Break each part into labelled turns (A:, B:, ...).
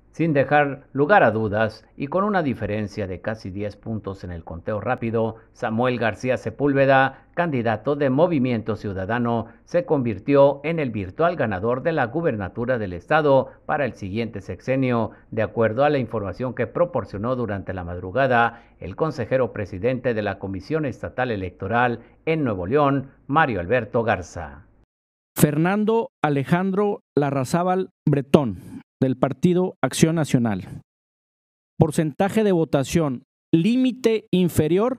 A: Sin dejar lugar a dudas y con una diferencia de casi 10 puntos en el conteo rápido, Samuel García Sepúlveda, candidato de Movimiento Ciudadano, se convirtió en el virtual ganador de la gubernatura del estado para el siguiente sexenio, de acuerdo a la información que proporcionó durante la madrugada el consejero presidente de la Comisión Estatal Electoral en Nuevo León, Mario Alberto Garza.
B: Fernando Alejandro Larrazábal Bretón, del Partido Acción Nacional. Porcentaje de votación, límite inferior,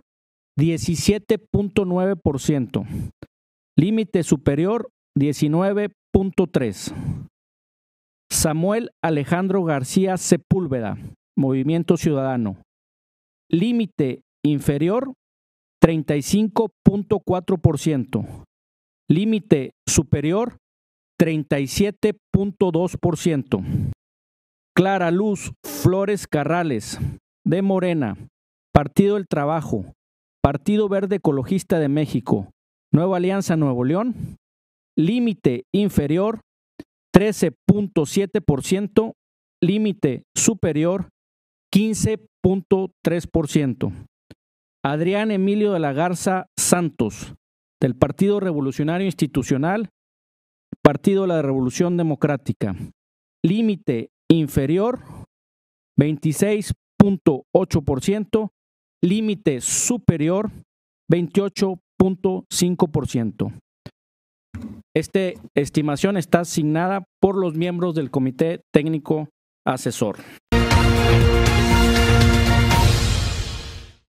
B: 17.9%. Límite superior, 19.3%. Samuel Alejandro García Sepúlveda, Movimiento Ciudadano. Límite inferior, 35.4%. Límite superior, 37.2%. Clara Luz Flores Carrales, de Morena, Partido del Trabajo, Partido Verde Ecologista de México, Nueva Alianza Nuevo León, límite inferior, 13.7%, límite superior, 15.3%. Adrián Emilio de la Garza Santos, del Partido Revolucionario Institucional, Partido de la Revolución Democrática. Límite inferior, 26.8%. Límite superior, 28.5%. Esta estimación está asignada por los miembros del Comité Técnico Asesor.